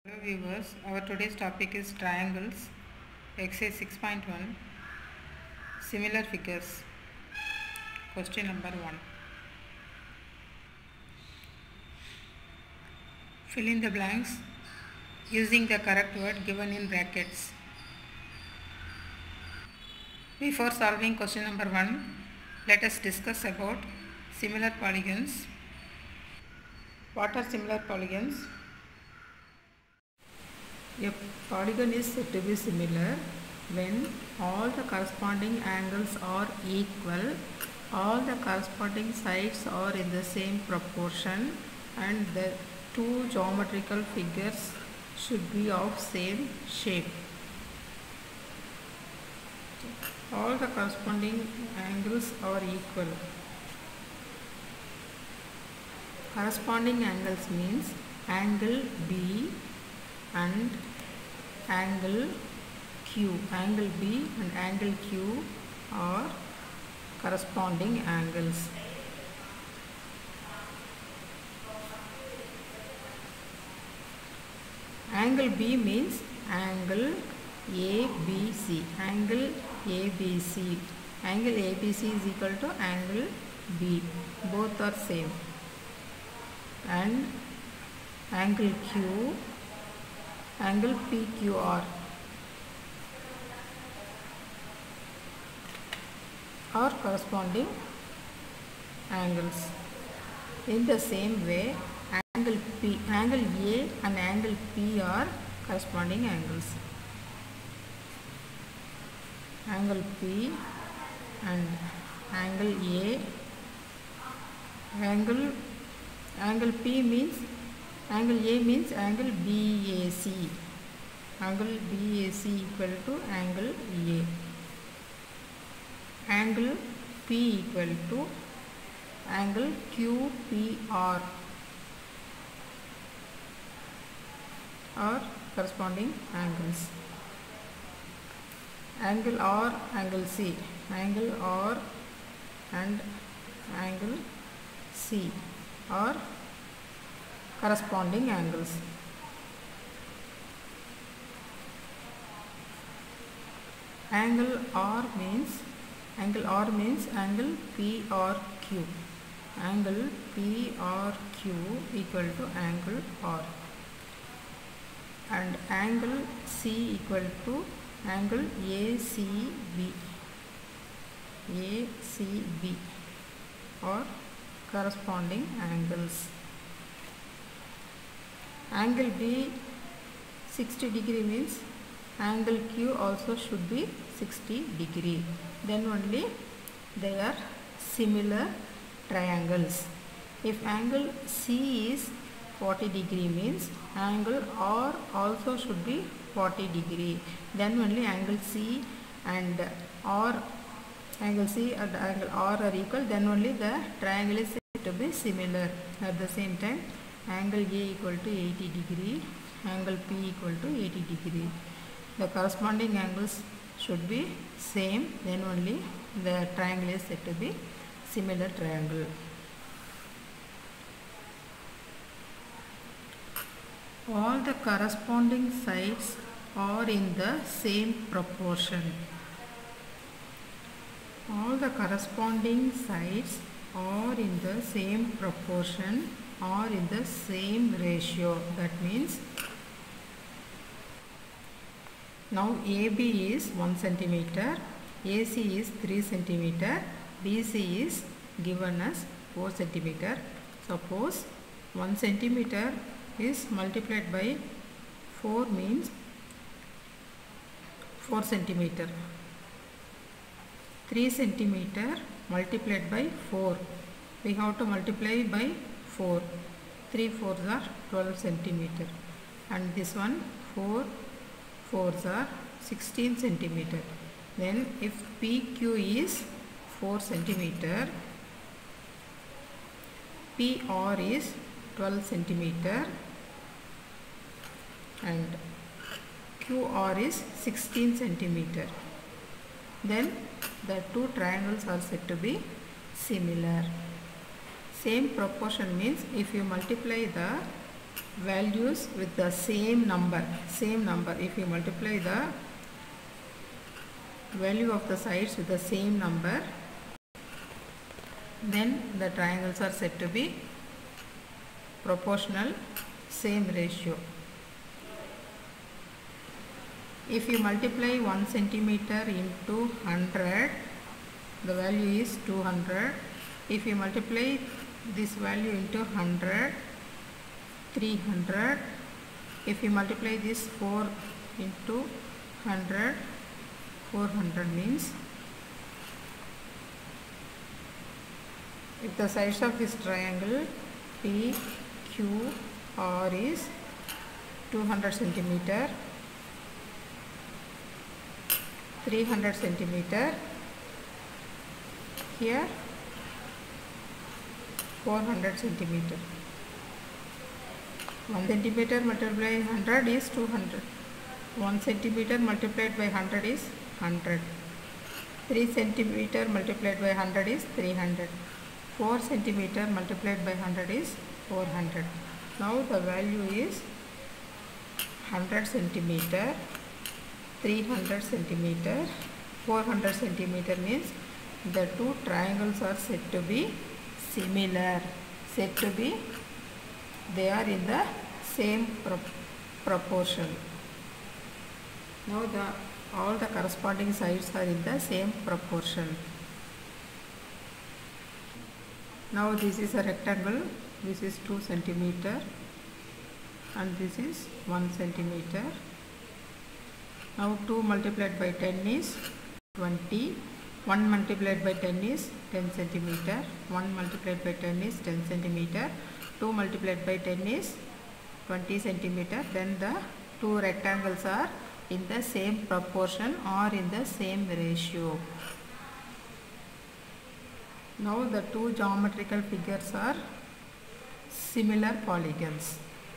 Hello viewers, our today's topic is triangles, exercise 6.1, similar figures. Question number 1. Fill in the blanks using the correct word given in brackets. Before solving question number 1, let us discuss about similar polygons. What are similar polygons? A polygon is said to be similar when all the corresponding angles are equal, all the corresponding sides are in the same proportion, and the two geometrical figures should be of same shape. All the corresponding angles are equal. Corresponding angles means angle B and angle Q. Angle B and angle Q are corresponding angles. Angle B means angle ABC. Angle ABC. Angle ABC is equal to angle B. Both are same. And angle Q, angle PQR are corresponding angles. In the same way, angle A and angle P are corresponding angles. Angle P and angle A, angle P means angle A means angle BAC. Angle BAC equal to angle A. Angle P equal to angle QPR are corresponding angles. Angle R, angle C. Angle R and angle C are corresponding angles. Angle R means angle PRQ. Angle PRQ equal to angle R. And angle C equal to angle ACB. ACB are corresponding angles. Angle B 60 degree means angle Q also should be 60 degree. Then only they are similar triangles. If angle C is 40 degree means angle R also should be 40 degree. Then only angle C and R, angle C and angle R are equal. Then only the triangle is said to be similar. At the same time, angle A equal to 80 degree, angle P equal to 80 degree. The corresponding angles should be same. Then only the triangle is said to be similar triangle. All the corresponding sides are in the same proportion. All the corresponding sides are in the same proportion, are in the same ratio. That means now AB is 1 centimeter, AC is 3 centimeter, BC is given as 4 centimeter. Suppose 1 centimeter is multiplied by 4 means 4 centimeter. 3 centimeter multiplied by 4. We have to multiply by 4. 3 4s are 12 centimeter. And this one 4 4s are 16 centimeter. Then if PQ is 4 centimeter, PR is 12 centimeter and QR is 16 centimeter. Then the two triangles are said to be similar. Same proportion means if you multiply the values with the same number. If you multiply the value of the sides with the same number, then the triangles are said to be proportional, same ratio. If you multiply 1 centimeter into 100, the value is 200. If you multiply this value into 100, 300. If you multiply this 4 into 100, 400 means if the sides of this triangle PQR is 200 centimeter, 300 centimeter, here 400 centimeter. 1 centimeter multiplied by 100 is 200. 1 centimeter multiplied by 100 is 100. 3 centimeter multiplied by 100 is 300. 4 centimeter multiplied by 100 is 400. Now the value is 100 centimeter, 300 centimeter, 400 centimeter means the two triangles are said to be similar. They are in the same proportion. Now all the corresponding sides are in the same proportion. Now this is a rectangle. This is 2 centimeter and this is 1 centimeter. Now 2 multiplied by 10 is 20. 1 multiplied by 10 is 10 centimeter. 1 multiplied by 10 is 10 centimeter. 2 multiplied by 10 is 20 centimeter. Then the two rectangles are in the same proportion or in the same ratio. Now the two geometrical figures are similar polygons.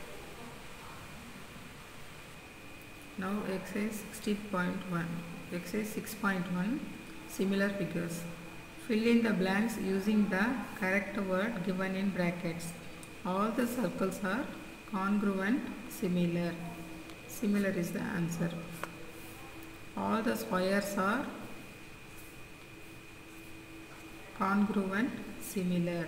Now exercise 6.1, similar figures. Fill in the blanks using the correct word given in brackets. All the circles are congruent, similar. Similar is the answer. All the squares are congruent, similar.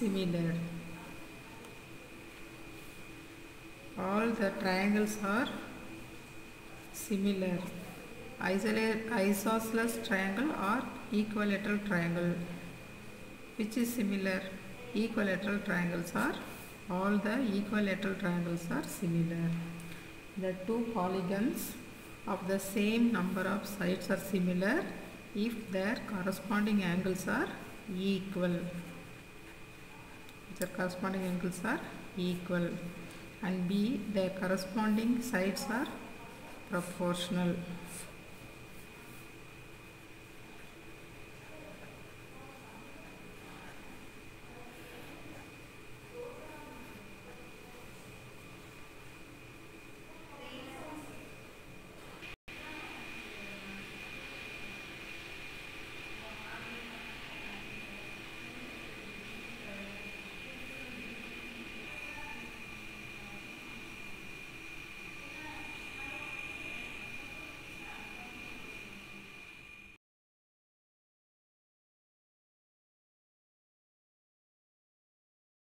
All the triangles are similar. Isosceles triangle or equilateral triangle. Which is similar? Equilateral triangles are, all the equilateral triangles are similar. The two polygons of the same number of sides are similar if their corresponding angles are equal. Their corresponding angles are equal. And B, their corresponding sides are proportional.